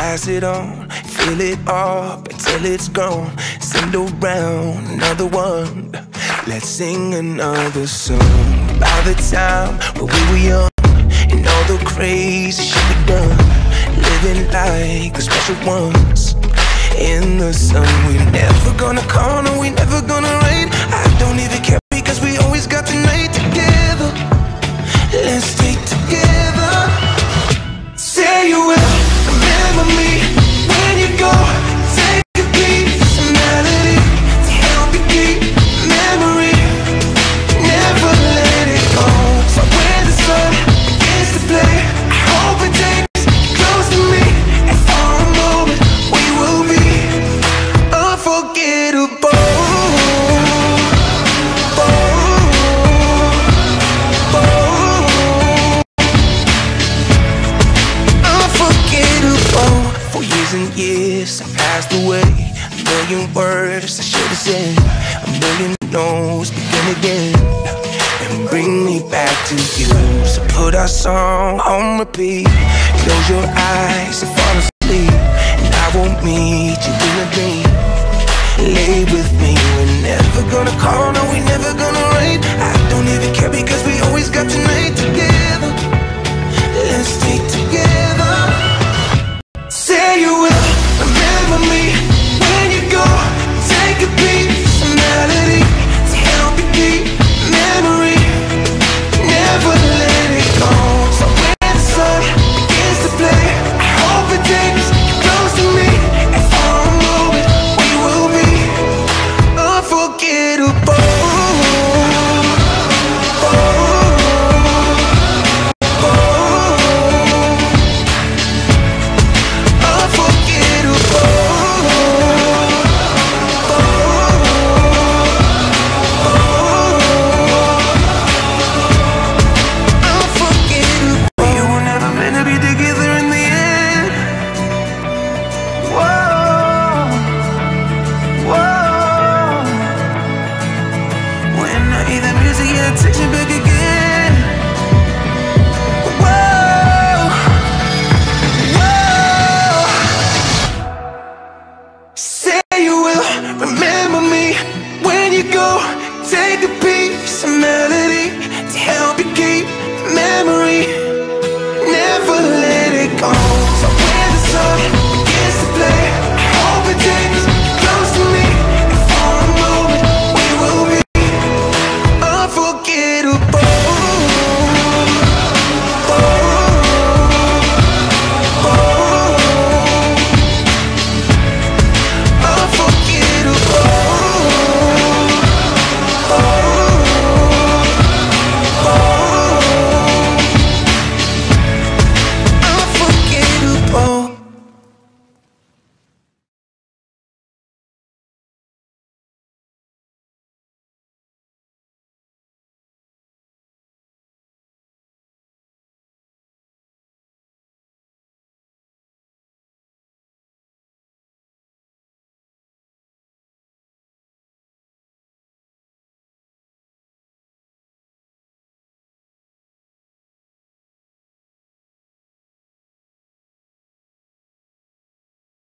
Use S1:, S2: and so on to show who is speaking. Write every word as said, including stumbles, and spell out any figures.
S1: pass it on, fill it up until it's gone. Send around another one, let's sing another song. By the time when we were young and all the crazy shit we done, living like the special ones in the sun. We never gonna call, no, we never gonna rain. I don't even care because we always got the night together. Let's stay together. Say you will remember me when you go. Take a piece of melody to help you keep memory. Never let it go. So when the sun begins to play, I hope it takes you close to me, and for a moment we will be unforgettable. For years and years I passed away. A million words I should have said, a million no's begin again and bring me back to you. So put our song on repeat, close your eyes and fall asleep, and I won't meet you in a dream. Lay with me, we're never gonna call, no, we never gonna rain. I don't even care because we always got tonight together. Let's stay together. Say you will remember me when you go. Take a piece of melody to help you keep memory. Never let it go. So when the sun begins to play, I hope it takes you close to me, and for a moment we will be unforgettable. Take me back again. Whoa, whoa. Say you will remember me when you go. Take a piece of me.